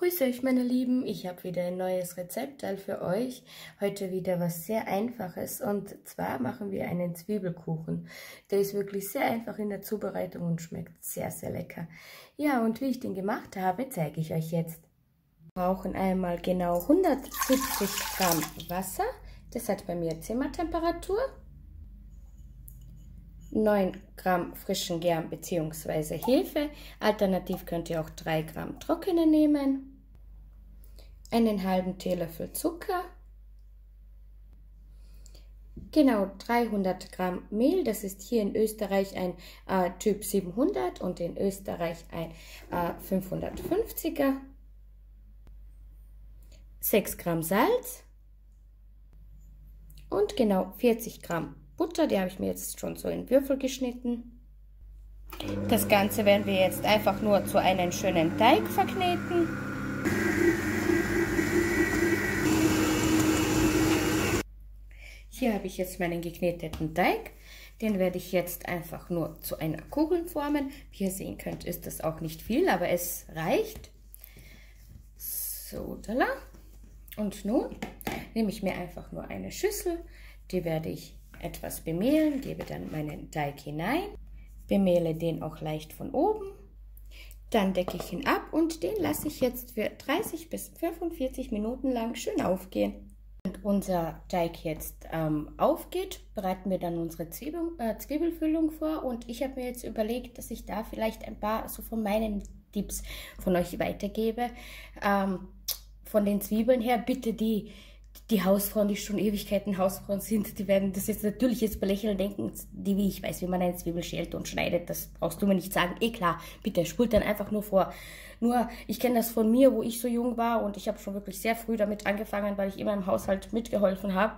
Grüße euch, meine Lieben. Ich habe wieder ein neues Rezeptteil für euch. Heute wieder was sehr Einfaches, und zwar machen wir einen Zwiebelkuchen. Der ist wirklich sehr einfach in der Zubereitung und schmeckt sehr, sehr lecker. Ja, und wie ich den gemacht habe, zeige ich euch jetzt. Wir brauchen einmal genau 170 Gramm Wasser. Das hat bei mir Zimmertemperatur. 9 Gramm frischen Germ bzw. Hefe, alternativ könnt ihr auch 3 Gramm trockene nehmen, einen halben Teelöffel Zucker, genau 300 Gramm Mehl, das ist hier in Österreich ein Typ 700 und in Österreich ein 550er, 6 Gramm Salz und genau 40 Gramm Butter, die habe ich mir jetzt schon so in Würfel geschnitten. Das Ganze werden wir jetzt einfach nur zu einem schönen Teig verkneten. Hier habe ich jetzt meinen gekneteten Teig. Den werde ich jetzt einfach nur zu einer Kugel formen. Wie ihr sehen könnt, ist das auch nicht viel, aber es reicht. So, da. Und nun nehme ich mir einfach nur eine Schüssel. Die werde ich etwas bemehlen, gebe dann meinen Teig hinein, bemehle den auch leicht von oben, dann decke ich ihn ab und den lasse ich jetzt für 30 bis 45 Minuten lang schön aufgehen. Und unser Teig jetzt aufgeht, bereiten wir dann unsere Zwiebelfüllung vor, und ich habe mir jetzt überlegt, dass ich da vielleicht ein paar so von meinen Tipps von euch weitergebe. Von den Zwiebeln her, bitte die Hausfrauen, die schon Ewigkeiten Hausfrauen sind, die werden das jetzt natürlich jetzt belächeln, denken, die wie ich weiß, wie man eine Zwiebel schält und schneidet, das brauchst du mir nicht sagen. Klar, bitte, spult dann einfach nur vor. Nur, ich kenne das von mir, wo ich so jung war, und ich habe schon wirklich sehr früh damit angefangen, weil ich immer im Haushalt mitgeholfen habe.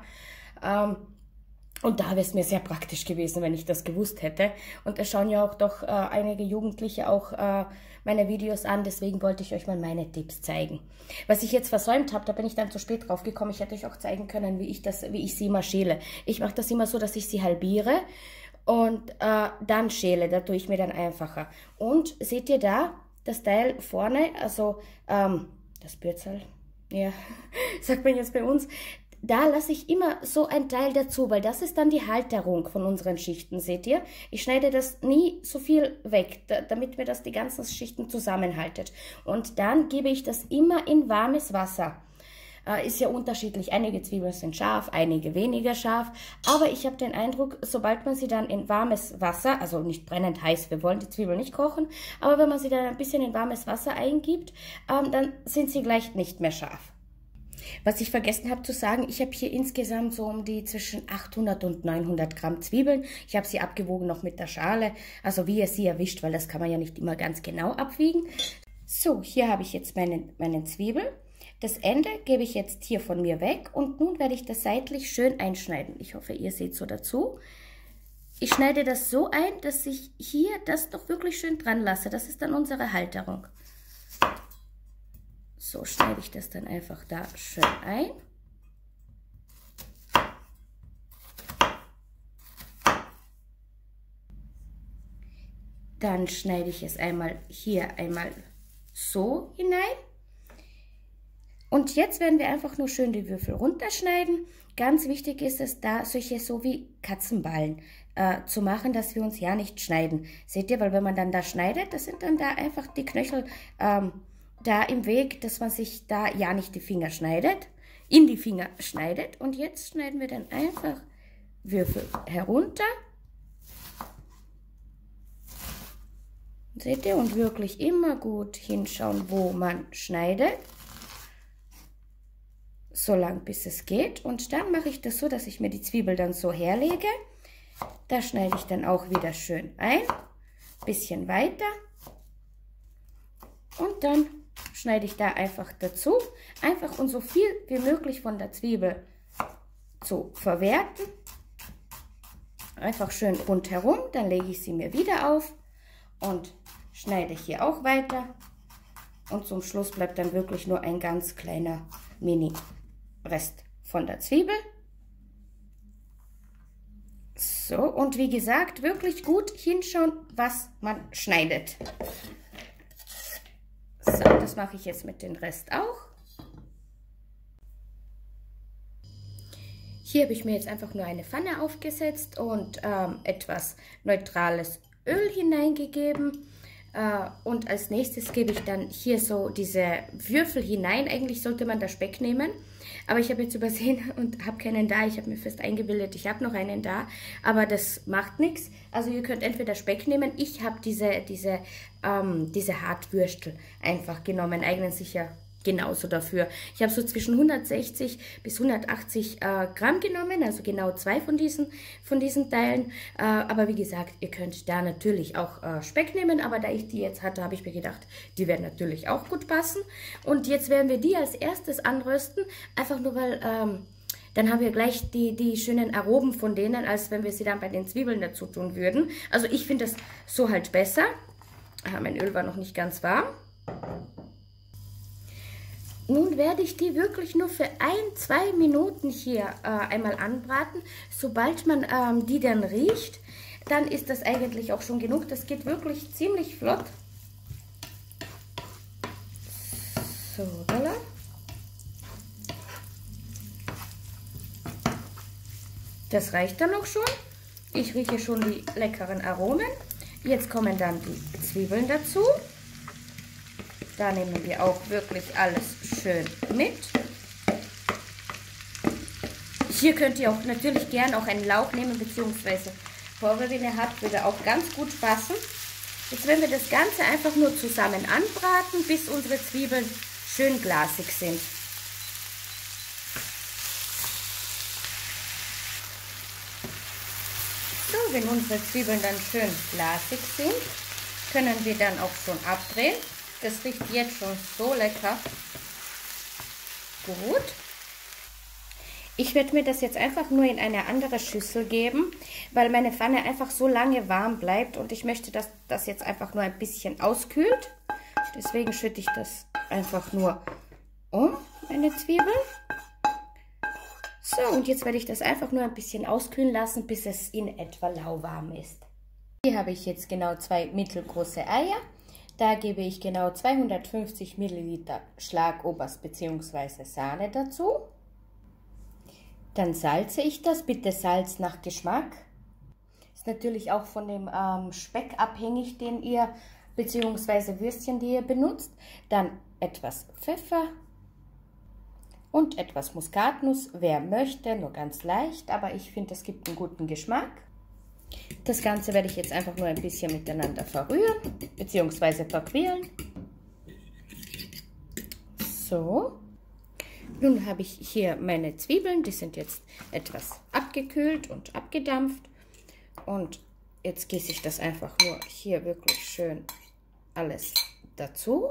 Und da wäre es mir sehr praktisch gewesen, wenn ich das gewusst hätte. Und es schauen ja auch doch einige Jugendliche auch meine Videos an, deswegen wollte ich euch mal meine Tipps zeigen. Was ich jetzt versäumt habe, da bin ich dann zu spät drauf gekommen. Ich hätte euch auch zeigen können, wie ich sie immer schäle. Ich mache das immer so, dass ich sie halbiere und dann schäle. Da tue ich mir dann einfacher. Und seht ihr da, das Teil vorne, also das Bürzel, ja, sagt man jetzt bei uns, da lasse ich immer so ein Teil dazu, weil das ist dann die Halterung von unseren Schichten, seht ihr? Ich schneide das nie so viel weg, damit mir das die ganzen Schichten zusammenhaltet. Und dann gebe ich das immer in warmes Wasser. Ist ja unterschiedlich, einige Zwiebeln sind scharf, einige weniger scharf, aber ich habe den Eindruck, sobald man sie dann in warmes Wasser, also nicht brennend heiß, wir wollen die Zwiebeln nicht kochen, aber wenn man sie dann ein bisschen in warmes Wasser eingibt, dann sind sie gleich nicht mehr scharf. Was ich vergessen habe zu sagen, ich habe hier insgesamt so um die zwischen 800 und 900 Gramm Zwiebeln. Ich habe sie abgewogen noch mit der Schale, also wie ihr sie erwischt, weil das kann man ja nicht immer ganz genau abwiegen. So, hier habe ich jetzt meinen Zwiebel. Das Ende gebe ich jetzt hier von mir weg, und nun werde ich das seitlich schön einschneiden. Ich hoffe, ihr seht so dazu. Ich schneide das so ein, dass ich hier das doch wirklich schön dran lasse. Das ist dann unsere Halterung. So schneide ich das dann einfach da schön ein. Dann schneide ich es einmal hier, einmal so hinein. Und jetzt werden wir einfach nur schön die Würfel runterschneiden. Ganz wichtig ist es, da solche so wie Katzenballen zu machen, dass wir uns ja nicht schneiden. Seht ihr, weil wenn man dann da schneidet, das sind dann da einfach die Knöchel da im Weg, dass man sich da ja nicht die Finger schneidet, in die Finger schneidet. Und jetzt schneiden wir dann einfach Würfel herunter. Seht ihr? Und wirklich immer gut hinschauen, wo man schneidet. So lang, bis es geht. Und dann mache ich das so, dass ich mir die Zwiebel dann so herlege. Da schneide ich dann auch wieder schön ein. Bisschen weiter. Und dann schneide ich da einfach dazu, einfach um so viel wie möglich von der Zwiebel zu verwerten. Einfach schön rundherum, dann lege ich sie mir wieder auf und schneide hier auch weiter. Und zum Schluss bleibt dann wirklich nur ein ganz kleiner Mini-Rest von der Zwiebel. So, und wie gesagt, wirklich gut hinschauen, was man schneidet. So, das mache ich jetzt mit dem Rest auch. Hier habe ich mir jetzt einfach nur eine Pfanne aufgesetzt und etwas neutrales Öl hineingegeben. Und als nächstes gebe ich dann hier so diese Würfel hinein. Eigentlich sollte man da Speck nehmen, aber ich habe jetzt übersehen und habe keinen da. Ich habe mir fest eingebildet, ich habe noch einen da, aber das macht nichts. Also ihr könnt entweder Speck nehmen. Ich habe diese Hartwürstel einfach genommen, eignen sich ja genauso dafür. Ich habe so zwischen 160 bis 180 Gramm genommen, also genau 2 von diesen Teilen. Aber wie gesagt, ihr könnt da natürlich auch Speck nehmen, aber da ich die jetzt hatte, habe ich mir gedacht, die werden natürlich auch gut passen. Und jetzt werden wir die als erstes anrösten, einfach nur weil dann haben wir gleich die schönen Aromen von denen, als wenn wir sie dann bei den Zwiebeln dazu tun würden. Also ich finde das so halt besser. Mein Öl war noch nicht ganz warm. Nun werde ich die wirklich nur für 1-2 Minuten hier einmal anbraten. Sobald man die dann riecht, dann ist das eigentlich auch schon genug. Das geht wirklich ziemlich flott. So, voilà. Das reicht dann auch schon. Ich rieche schon die leckeren Aromen. Jetzt kommen dann die Zwiebeln dazu. Da nehmen wir auch wirklich alles schön mit. Hier könnt ihr auch natürlich gern auch einen Lauch nehmen, beziehungsweise Porree, wenn ihr habt, würde auch ganz gut passen. Jetzt werden wir das Ganze einfach nur zusammen anbraten, bis unsere Zwiebeln schön glasig sind. So, wenn unsere Zwiebeln dann schön glasig sind, können wir dann auch schon abdrehen. Das riecht jetzt schon so lecker. Gut. Ich werde mir das jetzt einfach nur in eine andere Schüssel geben, weil meine Pfanne einfach so lange warm bleibt und ich möchte, dass das jetzt einfach nur ein bisschen auskühlt. Deswegen schütte ich das einfach nur um, meine Zwiebeln. So, und jetzt werde ich das einfach nur ein bisschen auskühlen lassen, bis es in etwa lauwarm ist. Hier habe ich jetzt genau 2 mittelgroße Eier. Da gebe ich genau 250 Milliliter Schlagobers bzw. Sahne dazu. Dann salze ich das, bitte Salz nach Geschmack. Ist natürlich auch von dem Speck abhängig, den ihr bzw. Würstchen, die ihr benutzt. Dann etwas Pfeffer und etwas Muskatnuss, wer möchte, nur ganz leicht, aber ich finde, es gibt einen guten Geschmack. Das Ganze werde ich jetzt einfach nur ein bisschen miteinander verrühren bzw. verquirlen. So. Nun habe ich hier meine Zwiebeln, die sind jetzt etwas abgekühlt und abgedampft. Und jetzt gieße ich das einfach nur hier wirklich schön alles dazu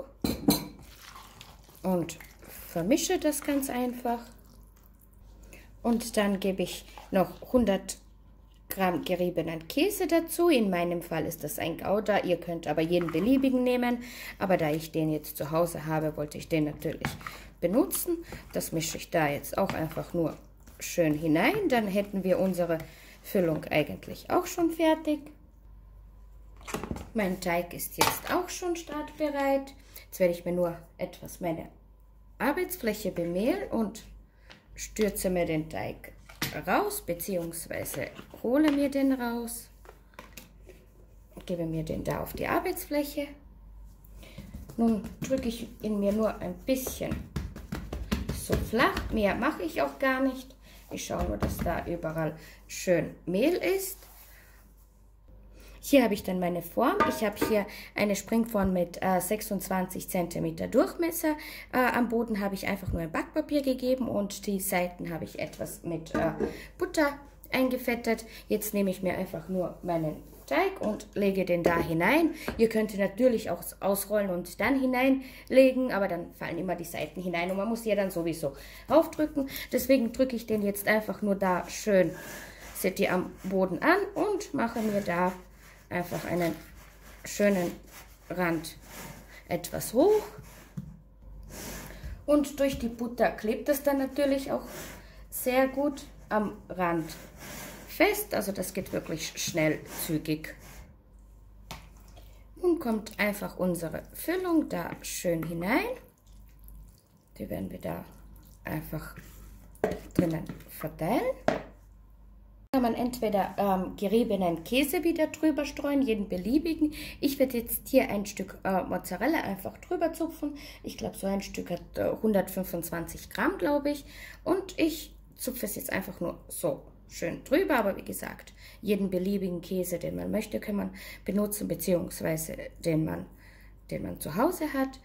und vermische das ganz einfach. Und dann gebe ich noch 100 Gramm geriebenen Käse dazu. In meinem Fall ist das ein Gouda. Ihr könnt aber jeden beliebigen nehmen. Aber da ich den jetzt zu Hause habe, wollte ich den natürlich benutzen. Das mische ich da jetzt auch einfach nur schön hinein. Dann hätten wir unsere Füllung eigentlich auch schon fertig. Mein Teig ist jetzt auch schon startbereit. Jetzt werde ich mir nur etwas meine Arbeitsfläche bemehlen und stürze mir den Teig raus, beziehungsweise hole mir den raus, gebe mir den da auf die Arbeitsfläche. Nun drücke ich ihn mir nur ein bisschen so flach, mehr mache ich auch gar nicht. Ich schaue nur, dass da überall schön Mehl ist. Hier habe ich dann meine Form. Ich habe hier eine Springform mit 26 cm Durchmesser. Am Boden habe ich einfach nur ein Backpapier gegeben und die Seiten habe ich etwas mit Butter eingefettet. Jetzt nehme ich mir einfach nur meinen Teig und lege den da hinein. Ihr könnt natürlich auch ausrollen und dann hineinlegen, aber dann fallen immer die Seiten hinein und man muss hier dann sowieso aufdrücken. Deswegen drücke ich den jetzt einfach nur da schön, seht ihr, am Boden an und mache mir da einfach einen schönen Rand etwas hoch. Und durch die Butter klebt es dann natürlich auch sehr gut am Rand fest. Also das geht wirklich schnell, zügig. Nun kommt einfach unsere Füllung da schön hinein. Die werden wir da einfach drinnen verteilen. Kann man entweder geriebenen Käse wieder drüber streuen, jeden beliebigen. Ich werde jetzt hier ein Stück Mozzarella einfach drüber zupfen. Ich glaube, so ein Stück hat 125 Gramm, glaube ich. Und ich zupfe es jetzt einfach nur so schön drüber. Aber wie gesagt, jeden beliebigen Käse, den man möchte, kann man benutzen, beziehungsweise den man zu Hause hat.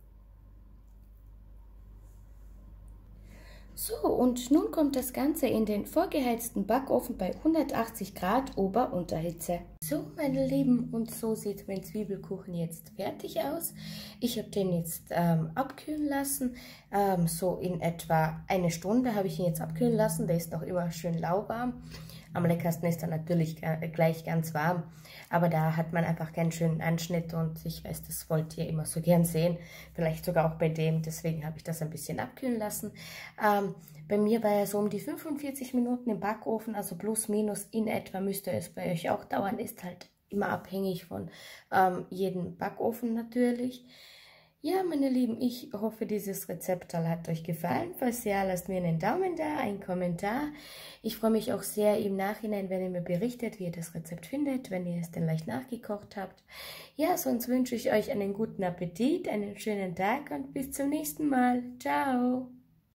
So, und nun kommt das Ganze in den vorgeheizten Backofen bei 180 Grad Ober-Unterhitze. So, meine Lieben, und so sieht mein Zwiebelkuchen jetzt fertig aus. Ich habe den jetzt abkühlen lassen. So in etwa eine Stunde habe ich ihn jetzt abkühlen lassen. Der ist noch immer schön lauwarm. Am leckersten ist er natürlich gleich ganz warm, aber da hat man einfach keinen schönen Anschnitt und ich weiß, das wollt ihr immer so gern sehen, vielleicht sogar auch bei dem, deswegen habe ich das ein bisschen abkühlen lassen. Bei mir war er so um die 45 Minuten im Backofen, also plus minus in etwa müsste es bei euch auch dauern, ist halt immer abhängig von jedem Backofen natürlich. Ja, meine Lieben, ich hoffe, dieses Rezept hat euch gefallen. Falls ja, lasst mir einen Daumen da, einen Kommentar. Ich freue mich auch sehr im Nachhinein, wenn ihr mir berichtet, wie ihr das Rezept findet, wenn ihr es dann leicht nachgekocht habt. Ja, sonst wünsche ich euch einen guten Appetit, einen schönen Tag und bis zum nächsten Mal. Ciao!